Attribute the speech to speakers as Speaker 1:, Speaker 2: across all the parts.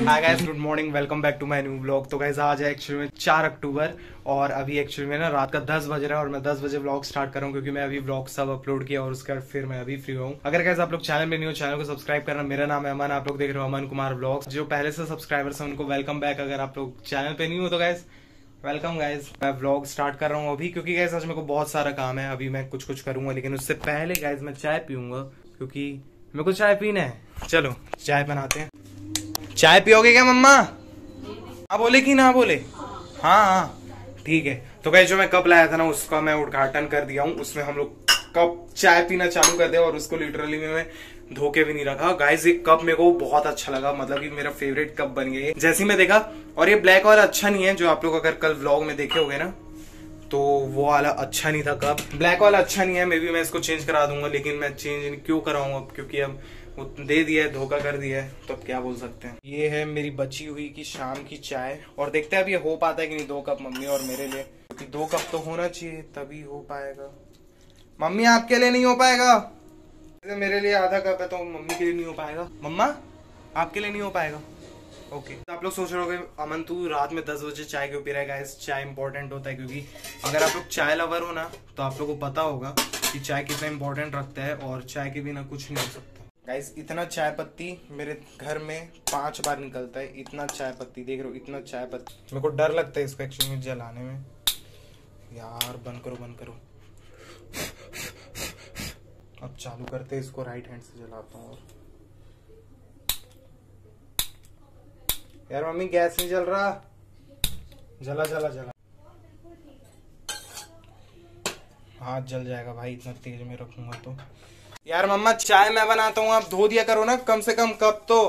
Speaker 1: Hi guys, good morning, welcome back to my new vlog. तो guys आज है actually में 4 अक्टूबर और अभी एक्चुअली में ना रात का 10 बज रहा है और मैं 10 बजे व्लॉग स्टार्ट कर रहा हूँ क्योंकि मैं अभी व्लॉग सब अपलोड किया और उसके बाद फिर मैं अभी फ्री हूँ। अगर गाइस आप लोग चैनल में नहीं हो, चैनल को सब्सक्राइब करना। मेरा नाम है अमन, आप लोग देख रहे हो अमन कुमार व्लॉग्स। जो पहले से सब्सक्राइबर्स हैं उनको वेलकम बैक। अगर आप लोग चैनल पे नहीं हो तो गाइस वेलकम गाइस। मैं व्लॉग स्टार्ट कर रहा हूँ अभी क्योंकि गाइस आज मेरे को बहुत सारा काम है। अभी मैं कुछ करूंगा लेकिन उससे पहले गाइस मैं चाय पीऊंगा क्योंकि मेरे को चाय पीना है। चलो चाय बनाते हैं। चाय पियोगे क्या मम्मा? हाँ बोले कि ना बोले? हाँ हाँ ठीक है। तो गाइस जो मैं कप लाया था ना उसका मैं उद्घाटन कर दिया हूँ। उसमें हम लोग कप चाय पीना चालू कर दिया और उसको लिटरली मैं धो के भी नहीं रखा। गाइस एक कप मेरे को बहुत अच्छा लगा, मतलब कि मेरा फेवरेट कप बन गया जैसे ही मैं देखा। और ये ब्लैक वाला अच्छा नहीं है, जो आप लोग अगर कल व्लॉग में देखे होंगे ना तो वो वाला अच्छा नहीं था कप। ब्लैक वाला अच्छा नहीं है, मे बी मैं इसको चेंज करा दूंगा, लेकिन मैं चेंज क्यों कराऊंगा अब क्योंकि अब वो दे दिया है, धोखा कर दिया है, तो अब क्या बोल सकते हैं। ये है मेरी बची हुई की शाम की चाय और देखते हैं अब ये हो पाता है कि नहीं। 2 कप मम्मी और मेरे लिए, क्योंकि 2 कप तो होना चाहिए तभी हो पाएगा। मम्मी आपके लिए नहीं हो पाएगा, मेरे लिए आधा कप है तो मम्मी के लिए नहीं हो पाएगा। मम्मा आपके लिए नहीं हो पाएगा। ओके आप लोग सोच रहे होंगे अमन तू रात में 10 बजे चाय क्यों पी रहा है। गाइस चाय इंपॉर्टेंट होता है क्योंकि अगर आप लोग चाय लवर हो ना तो आप लोग को पता होगा कि चाय कितना इंपॉर्टेंट रखता है और चाय के बिना कुछ नहीं हो सकता। गाइस इतना चाय पत्ती मेरे घर में 5 बार निकलता है। इतना चाय पत्ती देख रहे हो, इतना चाय पत्ती। मेरे को डर लगता है इसको एक्चुअली में जलाने में। यार बंद करो बंद करो। अब चालू करते हैं इसको, राइट हैंड से जलाता हूँ। यार मम्मी गैस नहीं जल रहा। जला जला जला। हाथ जल जाएगा भाई इतना तेज में रखूंगा तो। यार मम्मा चाय मैं बनाता हूँ, आप धो दिया करो ना कम से कम कप तो।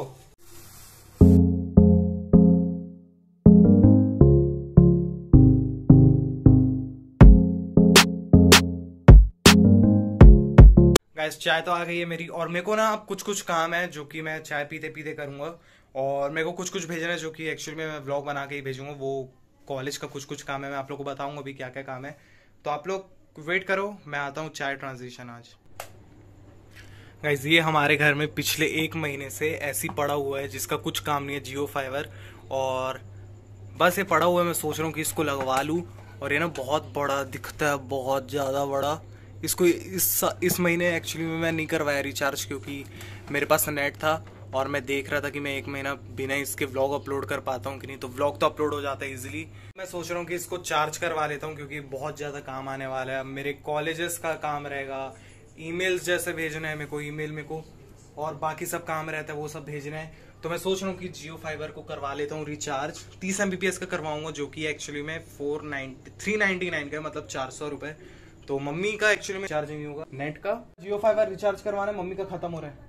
Speaker 1: गाइस चाय तो आ गई है मेरी और मेरे को ना अब कुछ काम है जो कि मैं चाय पीते पीते करूंगा। और मेरे को कुछ भेजना है जो कि एक्चुअली में मैं व्लॉग बना के ही भेजूंगा। वो कॉलेज का कुछ काम है, मैं आप लोग को बताऊंगा अभी क्या क्या काम है। तो आप लोग वेट करो, मैं आता हूँ चाय ट्रांजिशन आज। गाइस ये हमारे घर में पिछले 1 महीने से ऐसी पड़ा हुआ है जिसका कुछ काम नहीं है, जियो फाइबर। और बस ये पड़ा हुआ है, मैं सोच रहा हूँ कि इसको लगवा लूँ। और ये ना बहुत बड़ा दिखता है, बहुत ज़्यादा बड़ा। इसको इस महीने एक्चुअली में मैं नहीं करवाया रिचार्ज क्योंकि मेरे पास नेट था और मैं देख रहा था कि मैं 1 महीना बिना इसके व्लॉग अपलोड कर पाता हूँ कि नहीं। तो व्लॉग तो अपलोड हो जाता है इजीली। मैं सोच रहा हूँ कि इसको चार्ज करवा लेता हूँ क्योंकि बहुत ज़्यादा काम आने वाला है। अब मेरे कॉलेजेस का काम रहेगा, ईमेल्स जैसे भेजना है मेरे को, ईमेल मेरे को और बाकी सब काम रहता है वो सब भेजना है। तो मैं सोच रहा हूँ कि जियो फाइबर को करवा लेता हूँ रिचार्ज। 30 MBPS का करवाऊंगा जो कि एक्चुअली में 399 का, मतलब 400 रुपए। तो मम्मी का एक्चुअली में चार्ज नहीं होगा नेट का। जियो फाइबर रिचार्ज करवाना है, मम्मी का खत्म हो रहा है।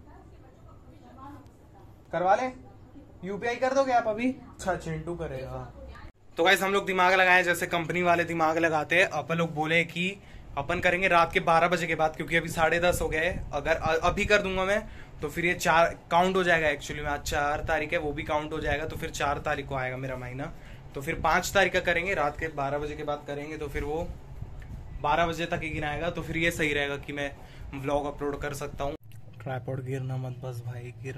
Speaker 1: करवा ले, यूपीआई कर दोगे आप अभी? अच्छा चिंटू करेगा। तो गाइस हम लोग दिमाग लगाए जैसे कंपनी वाले दिमाग लगाते हैं। अपन लोग बोले कि अपन करेंगे रात के 12 बजे के बाद क्योंकि अभी 10:30 हो गए। अगर अभी कर दूंगा मैं तो फिर ये 4 काउंट हो जाएगा। एक्चुअली में आज 4 तारीख है, वो भी काउंट हो जाएगा। तो फिर 4 तारीख को आएगा मेरा महीना। तो फिर 5 तारीख का करेंगे, रात के 12 बजे के बाद करेंगे तो फिर वो 12 बजे तक ही गिनाएगा। तो फिर ये सही रहेगा कि मैं व्लॉग अपलोड कर सकता हूँ। ट्राइपॉड गिरना मत बस भाई, गिर।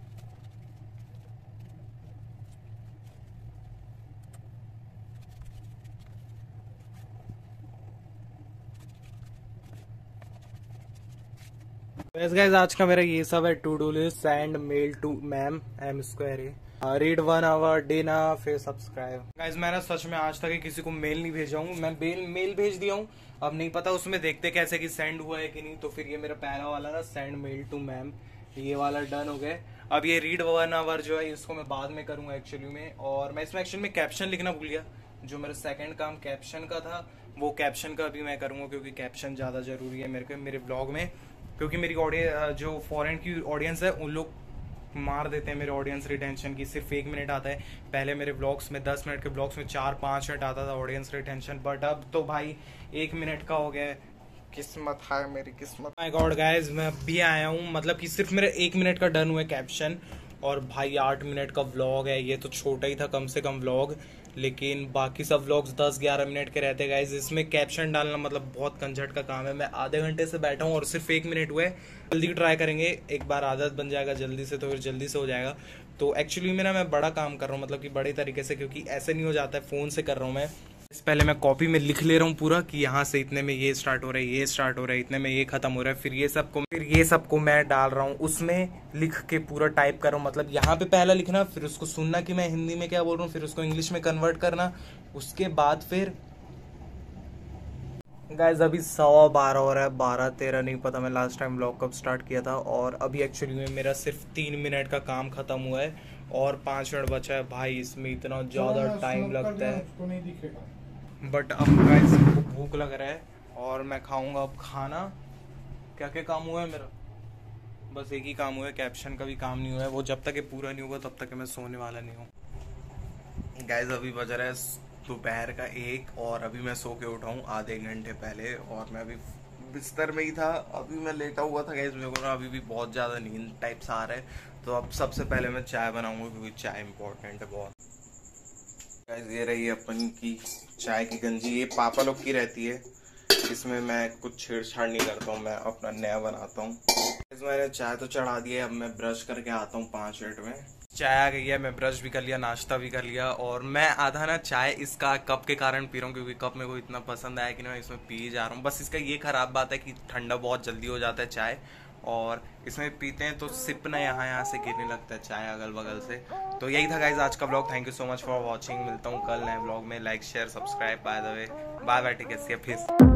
Speaker 1: गाइस आज का मेरा ये सब है to do list. Send mail to ma'am M2 read 1 hour dinner फिर सब्सक्राइब। गाइस मैं ना सच में आज तक ही किसी को मेल नहीं भेजा हूँ। मैं मेल भेज दिया हूँ, अब नहीं पता उसमें देखते कैसे कि सेंड हुआ है कि नहीं। तो फिर ये मेरा पहला वाला ना सेंड मेल टू मैम, ये वाला डन हो गया। अब ये रीड 1 आवर जो है इसको मैं बाद में करूंगा एक्चुअली में। और मैं इसमें एक्चुअली में कैप्शन लिखना भूल गया। जो मेरा सेकंड काम कैप्शन का था वो कैप्शन का अभी मैं करूंगा क्योंकि कैप्शन ज्यादा जरूरी है मेरे ब्लॉग में। क्योंकि मेरी ऑडियंस जो फॉरेन की ऑडियंस है उन लोग मार देते हैं मेरे ऑडियंस रिटेंशन की। सिर्फ 1 मिनट आता है, पहले मेरे ब्लॉग्स में 10 मिनट के ब्लॉग्स में 4-5 मिनट आता था ऑडियंस रिटेंशन, बट अब तो भाई 1 मिनट का हो गया है। किस्मत है मेरी किस्मत। माय गॉड गाइस मैं अभी आया हूँ, मतलब कि सिर्फ मेरा 1 मिनट का डन हुआ है कैप्शन। और भाई 8 मिनट का व्लॉग है, ये तो छोटा ही था कम से कम व्लॉग। लेकिन बाकी सब व्लॉग्स 10-11 मिनट के रहते गाइज। इसमें कैप्शन डालना मतलब बहुत कंजट का काम है। मैं आधे घंटे से बैठा हूँ और सिर्फ 1 मिनट हुए। जल्दी ट्राई करेंगे, एक बार आदत बन जाएगा जल्दी से तो फिर जल्दी से हो जाएगा। तो एक्चुअली में ना मैं बड़ा काम कर रहा हूँ, मतलब कि बड़े तरीके से, क्योंकि ऐसे नहीं हो जाता है। फ़ोन से कर रहा हूँ मैं। पहले मैं कॉपी में लिख ले रहा हूँ पूरा कि यहाँ से इतने में ये स्टार्ट हो रहा है, ये स्टार्ट हो रहा है, इतने में ये खत्म हो रहा है, फिर ये सबको मैं डाल रहा हूँ उसमें, लिख के पूरा टाइप कर रहा हूँ। मतलब यहाँ पे पहला लिखना, फिर उसको सुनना कि मैं हिंदी में क्या बोल रहा हूँ, फिर उसको इंग्लिश में कन्वर्ट करना, उसके बाद फिर गाइज अभी 12:15 हो रहा है, 12-13 नहीं पता मैं लास्ट टाइम ब्लॉग कब स्टार्ट किया था। और अभी एक्चुअली में मेरा सिर्फ 3 मिनट का काम खत्म हुआ है और 5 मिनट बचा है। भाई इसमें इतना ज़्यादा टाइम लगता है। बट अब गाइस को भूख लग रहा है और मैं खाऊंगा अब खाना। क्या क्या काम हुआ है मेरा, बस एक ही काम हुआ है, कैप्शन का भी काम नहीं हुआ है। वो जब तक ये पूरा नहीं होगा तब तक मैं सोने वाला नहीं हूँ। गाइस अभी बज रहा है दोपहर का 1 और अभी मैं सो के उठा हूँ आधे घंटे पहले और मैं अभी बिस्तर में ही था। अभी मैं लेटा हुआ था गाइस, मेरे को ना अभी भी बहुत ज़्यादा नींद टाइप्स आ रहा है। तो अब सबसे पहले मैं चाय बनाऊंगा क्योंकि चाय इंपॉर्टेंट है बहुत। गाइस ये रही अपन की चाय की गंजी, ये पापा लोग की रहती है। इसमें मैं कुछ छेड़छाड़ नहीं करता हूँ, मैं अपना नया बनाता हूँ। मैंने चाय तो चढ़ा दी है, अब मैं ब्रश करके आता हूँ 5 मिनट में। चाय आ गई है, मैं ब्रश भी कर लिया, नाश्ता भी कर लिया। और मैं आधा ना चाय इसका कप के कारण पी रहा हूँ क्योंकि कप मेरे को इतना पसंद आया कि मैं इसमें पी जा रहा हूँ। बस इसका ये खराब बात है कि ठंडा बहुत जल्दी हो जाता है चाय, और इसमें पीते हैं तो सिप ना यहाँ से गिरने लगता है चाय अगल बगल से। तो यही था गाइज आज का blog. Thank you so much for watching. मिलता हूँ कल नए ब्लॉग में। Like share subscribe. By the way bye bye, take care, see you फिर।